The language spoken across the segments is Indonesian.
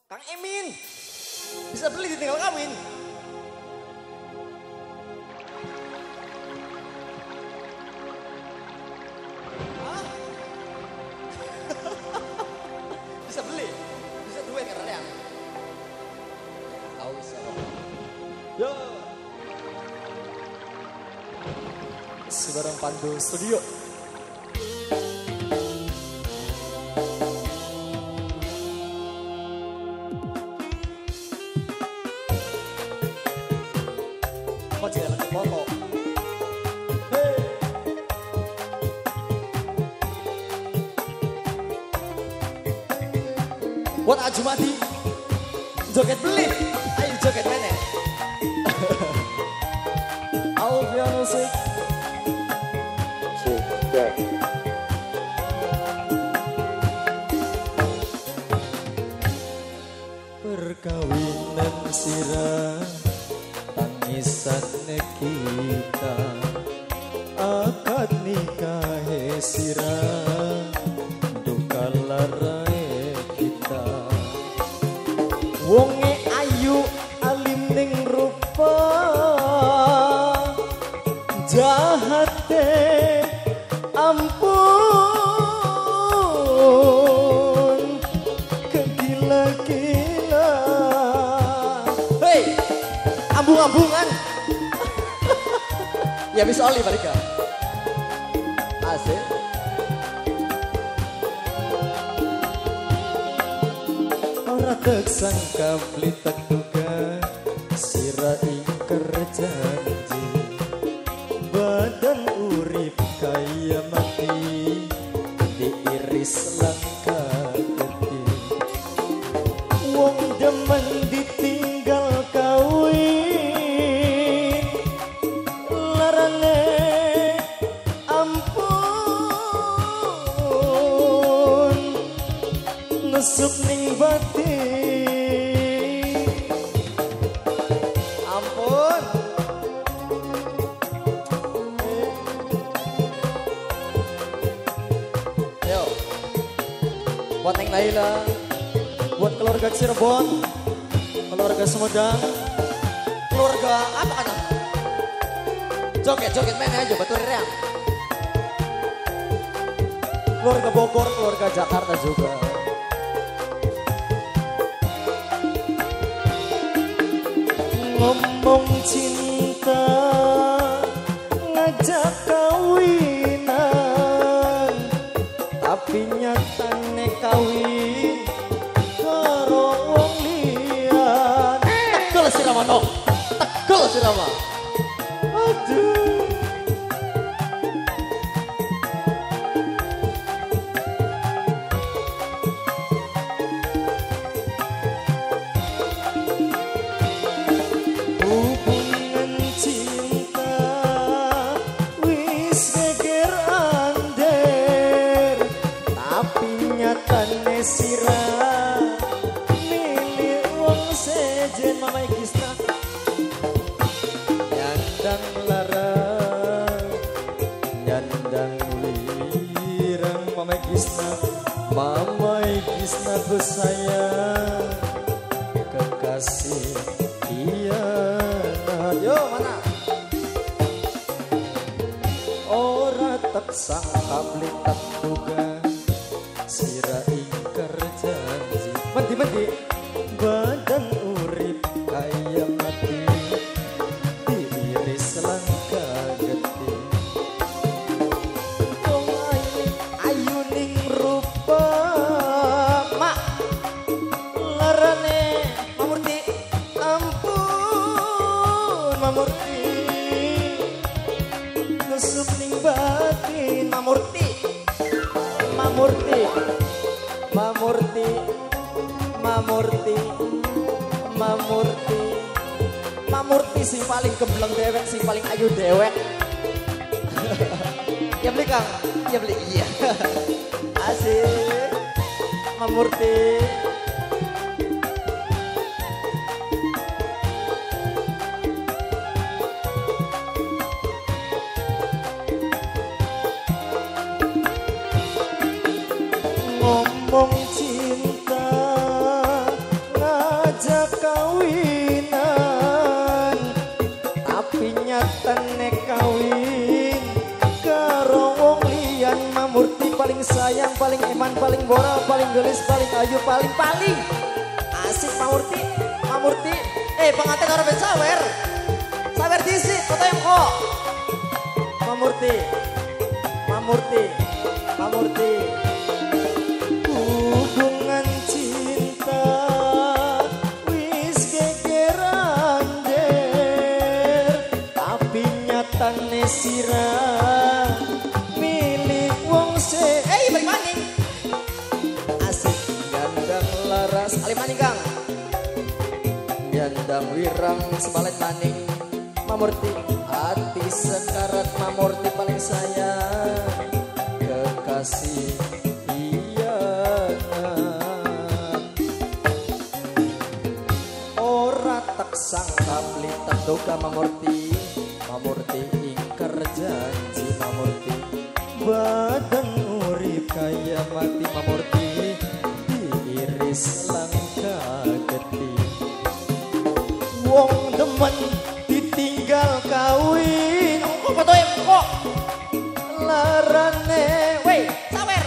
Kang Emin. Bisa beli ditinggal kawin. Hah? Bisa beli. Bisa duit karena ya. Tahu sama. Yo. Sebarang Pandu Studio. Kok jadi lagi foto? Hey. Buat Ajumati, joget beli, ayo joget mana? Alfian Musik. Perkawinan sirah tangisan kita, akad nikah sirah duka larai kita. Wonge ayu alim ning rupa, jahate ampun kegila-gila. Hei, ambung-ambungan. Ya bisa oli mereka. Asik. Ora tek sangka beli tak duga, sira ingkar janji. Badan urip kaya mati, diiris langka gede. Wong demen ditinggal kawin, larane ampun, nusuk ning batin. Ampun. Yo, buat Neng Naila, buat keluarga Cirebon, keluarga Sumedang, keluarga apa kan? Joget mana aja, betul ya. Keluarga Bogor, keluarga Jakarta juga. Ngomong cinta, ngajak kawinan, tapi nyatane kawin karo wong liyan. Tekel si Rama no, tekel si Rama. Aduh. Hubungan cinta wis geger ander, tapi nyatane sirah milik wong sejen. Mama Gisna nyandang larang, nyandang wirang. Mama Gisna bersayang, kekasih iya. Yo mana? Ora tak sangka beli tak duga, sira ingkar janji. Menti badan urip kaya mati, diiris langka gede. Wong ayu ning rupa, mak larane mamurti. Ampun mamurti, nusuk ning batin. Mamurti, mamurti, mamurti, mamurti, mamurti, mamurti sing paling gembleng dewek, sing paling ayu dewek. Ya beli Kang, ya beli. Iya. Asik. Mamurti. Ngomong cinta paling sayang, paling eman, paling bora, paling gelis, paling ayu, paling asik Mamurti, Mamurti. Pengantin orang ben sawer diisi, foto yang kok. Mamurti, Mamurti, Mamurti. Hubungan cinta wis gegeran der, tapi nyatane sirah milik wong se. Balik maning. Asik gandang laras, ali maning Kang. Gandang wirang sebalet maning. Mamurti, hati sekarat Mamurti paling sayang, kekasih ora tak sangka beli tak duga Mamurti, Mamurti ingkar janji Mamurti, badan urip kaya mati Mamurti, diiris langka geti. Wong demen ditinggal kawin, kok fotoe kok larane, wey sawer,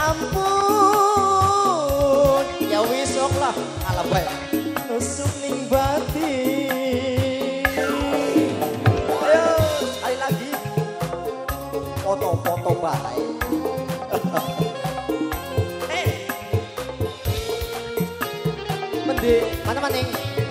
ampun, ya wis sok lah, alah bae. Nusuk ning batin. Ayo sekali lagi foto-foto batai. Mende mana maning?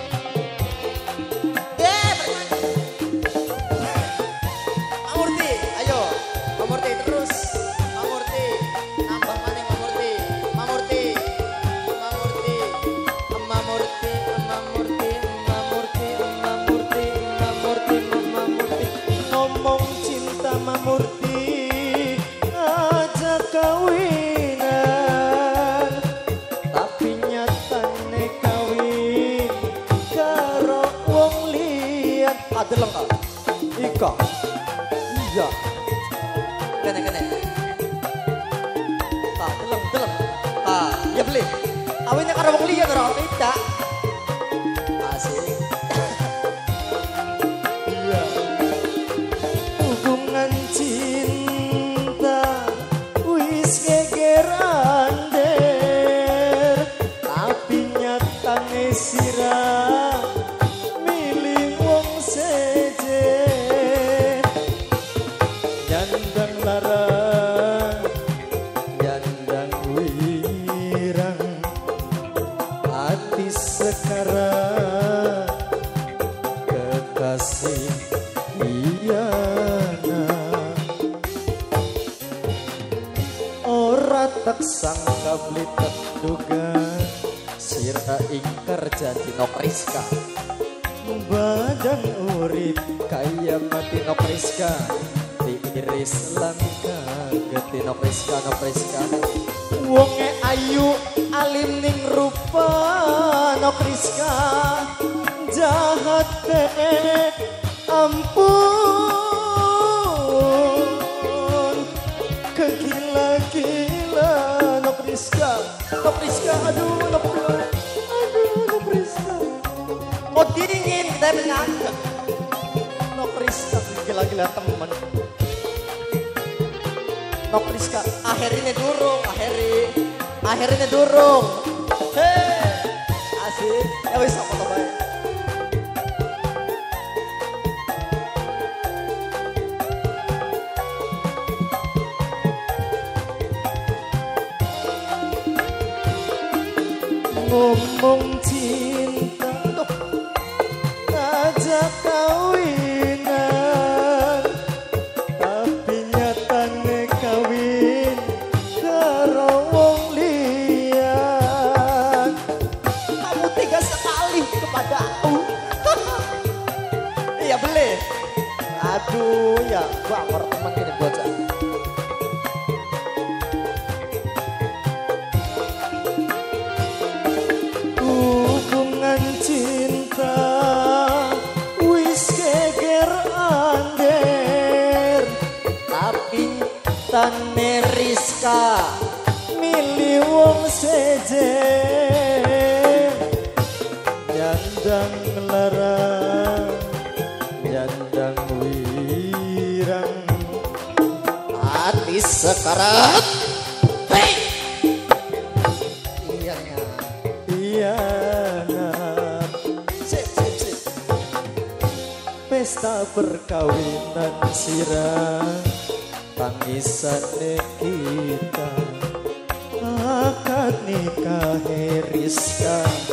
Mamurti, ayo Mamurti terus. Mamurti, nambah maning Mamurti, Mamurti, Mamurti, Mamurti, Mamurti, Mamurti, Mamurti, Mamurti, Mamurti. Ngomong cinta Mamurti, ajak kawinan, tapi nyatane kawin karo wong liat. Adeleng Kak, Ika, iya, kene. Deleng. Ya beli. Awalnya karena wong liat orang tidak. Asik. Iya. Hubungan cinta wis gegeran der, tapi nyatane sirah milih wong seje. Nyandang larang, nyandang wirang, hati sekarat, kekasih iyana. Ora tak sangka beli tak duga, sira ingkar janji Nok Rizka, badan urip kaya mati Nok Rizka, diiris langka geti Nok Rizka, Nok Rizka. Wonge ayu alim ning rupa Nok Rizka, jahat dek ampun, kegila-gila Nok Rizka, Nok Rizka, aduh Nok Rizka. Mau dingin kita menyanyi Nok Rizka, gila-gila temen. Nok Rizka, akhirnya durung. Hei, asik. Ya wis foto bae. Ngomong cinta, ajak kawinan, tapi nyatane kawin karo wong liat. Kamu tega sekali kepada aku. Iya beli. Aduh ya, baper teman ini bocah. Hubungan cinta wis geger ander, tapi tane Rizka milih wong sejen. Nyandang larang, nyandang wirang, hati sekarat, pesta perkawinan sirah tangisan kita akad nikah Rizka